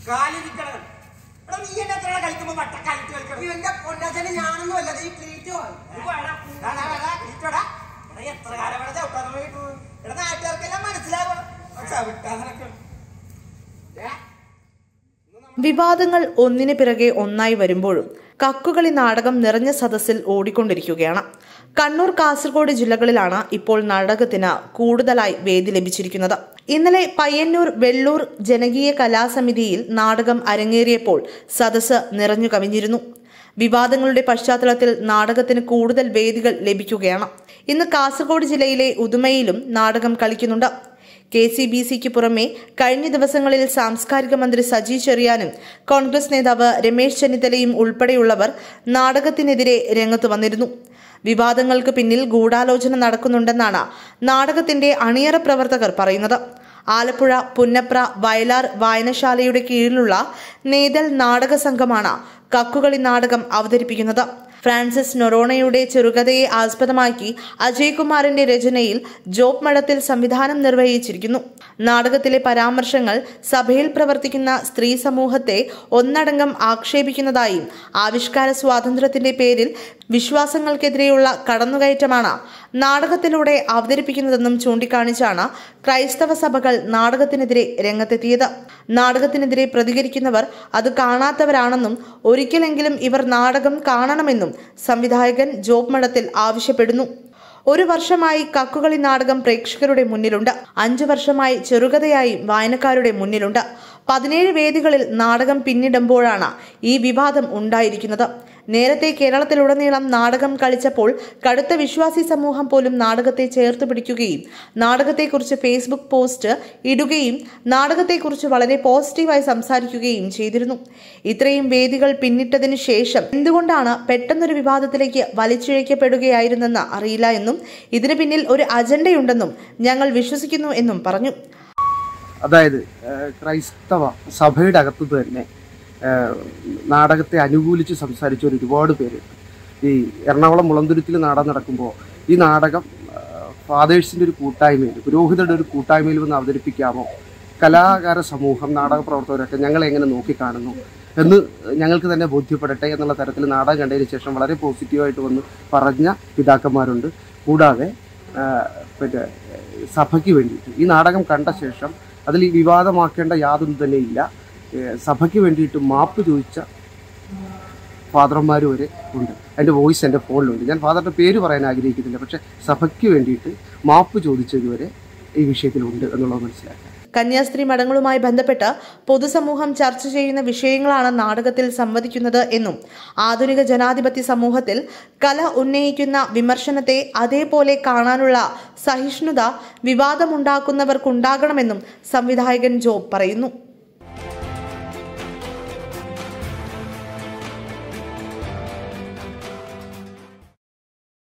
കാലിരിക്കണം. എടാ നീ എന്നെ എത്ര കളിക്കുമ്പോ വട്ട കളിച്ച് കളിക്കണം. എന്റെ പൊന്നാച്ചനെ ഞാനൊന്നും അല്ല ഈ ക്ലീറ്റോ എത്ര കാലം വേണം ചവിട്ടാൻ പോയിട്ടു. എടാ നാട്ടുകാർക്കെല്ലാം മനസ്സിലാവണം ചവിട്ടാൻ നിനക്ക്. വിവാദങ്ങൾ ഒന്നിനു പിറകെ ഒന്നായി വരുമ്പോഴും കക്കുകളി നാടകം നിറഞ്ഞ സദസ്സിൽ ഓടിക്കൊണ്ടിരിക്കുകയാണ്. കണ്ണൂർ, കാസർഗോഡ് ജില്ലകളിലാണ് ഇപ്പോൾ നാടകത്തിന് കൂടുതലായി വേദി ലഭിച്ചിരിക്കുന്നത്. ഇന്നലെ പയ്യന്നൂർ വെള്ളൂർ ജനകീയ കലാസമിതിയിൽ നാടകം അരങ്ങേറിയപ്പോൾ സദസ്സ് നിറഞ്ഞു കവിഞ്ഞിരുന്നു. വിവാദങ്ങളുടെ പശ്ചാത്തലത്തിൽ നാടകത്തിന് കൂടുതൽ വേദികൾ ലഭിക്കുകയാണ്. ഇന്ന് കാസർഗോഡ് ജില്ലയിലെ ഉദുമയിലും നാടകം കളിക്കുന്നുണ്ട്. KCBCക്ക് പുറമെ കഴിഞ്ഞ ദിവസങ്ങളിൽ സാംസ്കാരിക മന്ത്രി സജി ചെറിയാനും കോൺഗ്രസ് നേതാവ് രമേശ് ചെന്നിത്തലയും ഉൾപ്പെടെയുള്ളവർ നാടകത്തിനെതിരെ രംഗത്തു വന്നിരുന്നു. വിവാദങ്ങൾക്ക് പിന്നിൽ ഗൂഢാലോചന നടക്കുന്നുണ്ടെന്നാണ് നാടകത്തിന്റെ അണിയറ പ്രവർത്തകർ പറയുന്നത്. ആലപ്പുഴ പുന്നപ്ര വയലാർ വായനശാലയുടെ കീഴിലുള്ള നേതൽ നാടക സംഘമാണ് കക്കുകളി നാടകം അവതരിപ്പിക്കുന്നത്. ഫ്രാൻസിസ് നൊറോണയുടെ ചെറുകഥയെ ആസ്പദമാക്കി അജയ് കുമാറിന്റെ രചനയിൽ ജോബ് മഠത്തിൽ സംവിധാനം നിർവഹിച്ചിരിക്കുന്നു. നാടകത്തിലെ പരാമർശങ്ങൾ സഭയിൽ പ്രവർത്തിക്കുന്ന സ്ത്രീ സമൂഹത്തെ ഒന്നടങ്കം ആക്ഷേപിക്കുന്നതായും ആവിഷ്കാര സ്വാതന്ത്ര്യത്തിന്റെ പേരിൽ വിശ്വാസങ്ങൾക്കെതിരെയുള്ള കടന്നുകയറ്റമാണ് നാടകത്തിലൂടെ അവതരിപ്പിക്കുന്നതെന്നും ചൂണ്ടിക്കാണിച്ചാണ് ക്രൈസ്തവ സഭകൾ നാടകത്തിനെതിരെ രംഗത്തെത്തിയത്. നാടകത്തിനെതിരെ പ്രതികരിക്കുന്നവർ അത് കാണാത്തവരാണെന്നും ഒരിക്കലെങ്കിലും ഇവർ നാടകം കാണണമെന്നും സംവിധായകൻ ജോബ് മഠത്തിൽ ആവശ്യപ്പെടുന്നു. 1 വർഷമായി കക്കുകളി നാടകം പ്രേക്ഷകരുടെ മുന്നിലുണ്ട്. 5 വർഷമായി ചെറുകഥയായി വായനക്കാരുടെ മുന്നിലുണ്ട്. 17 വേദികളിൽ നാടകം പിന്നിടുമ്പോഴാണ് ഈ വിവാദം ഉണ്ടായിരിക്കുന്നത്. നേരത്തെ കേരളത്തിലുടനീളം നാടകം കളിച്ചപ്പോൾ കടുത്ത വിശ്വാസി സമൂഹം പോലും നാടകത്തെ ചേർത്ത് പിടിക്കുകയും നാടകത്തെക്കുറിച്ച് ഫേസ്ബുക്ക് പോസ്റ്റ് ഇടുകയും നാടകത്തെക്കുറിച്ച് വളരെ പോസിറ്റീവായി സംസാരിക്കുകയും ചെയ്തിരുന്നു. ഇത്രയും വേദികൾ പിന്നിട്ടതിനു ശേഷം എന്തുകൊണ്ടാണ് പെട്ടെന്നൊരു വിവാദത്തിലേക്ക് വലിച്ചിഴക്കപ്പെടുകയായിരുന്നെന്ന് അറിയില്ല എന്നും ഇതിന് പിന്നിൽ ഒരു അജണ്ടയുണ്ടെന്നും ഞങ്ങൾ വിശ്വസിക്കുന്നു എന്നും പറഞ്ഞു. അതായത് ക്രൈസ്തവ സഭയുടെ അകത്ത് തന്നെ നാടകത്തെ അനുകൂലിച്ച് സംസാരിച്ച ഒരുപാട് പേരുണ്ട്. ഈ എറണാകുളം മുളന്തുരുത്തിൽ നാടകം നടക്കുമ്പോൾ ഈ നാടകം ഫാദേഴ്സിൻ്റെ ഒരു കൂട്ടായ്മയിൽ, പുരോഹിതരുടെ ഒരു കൂട്ടായ്മയിൽ വന്ന് അവതരിപ്പിക്കാമോ, കലാകാര സമൂഹം, നാടക പ്രവർത്തകരൊക്കെ ഞങ്ങളെ എങ്ങനെ നോക്കിക്കാണുന്നു എന്ന് ഞങ്ങൾക്ക് തന്നെ ബോധ്യപ്പെടട്ടെ എന്നുള്ള തരത്തിൽ നാടകം കണ്ടതിന് ശേഷം വളരെ പോസിറ്റീവായിട്ട് വന്ന് പറഞ്ഞ പിതാക്കന്മാരുണ്ട്. കൂടാതെ പിന്നെ സഭയ്ക്ക് വേണ്ടിയിട്ട് ഈ നാടകം കണ്ട ശേഷം അതിൽ ഈ വിവാദമാക്കേണ്ട യാതൊന്നും തന്നെ ഇല്ല, സഭയ്ക്ക് വേണ്ടിയിട്ട് മാപ്പ് ചോദിച്ച ഫാദർമാർ വരെ ഉണ്ട്. അതിൻ്റെ വോയിസ് എൻ്റെ ഫോണിലുണ്ട്. ഞാൻ ഫാദറിൻ്റെ പേര് പറയാൻ ആഗ്രഹിക്കുന്നില്ല, പക്ഷേ സഭയ്ക്ക് വേണ്ടിയിട്ട് മാപ്പ് ചോദിച്ചതുവരെ ഈ വിഷയത്തിലുണ്ട് എന്നുള്ളത് മനസ്സിലാക്കാം. കന്യാസ്ത്രീ മഠങ്ങളുമായി ബന്ധപ്പെട്ട് പൊതുസമൂഹം ചർച്ച ചെയ്യുന്ന വിഷയങ്ങളാണ് നാടകത്തിൽ സംവദിക്കുന്നത് എന്നും ആധുനിക ജനാധിപത്യ സമൂഹത്തിൽ കല ഉന്നയിക്കുന്ന വിമർശനത്തെ അതേപോലെ കാണാനുള്ള സഹിഷ്ണുത വിവാദമുണ്ടാക്കുന്നവർക്കുണ്ടാകണമെന്നും സംവിധായകൻ ജോബ് പറയുന്നു.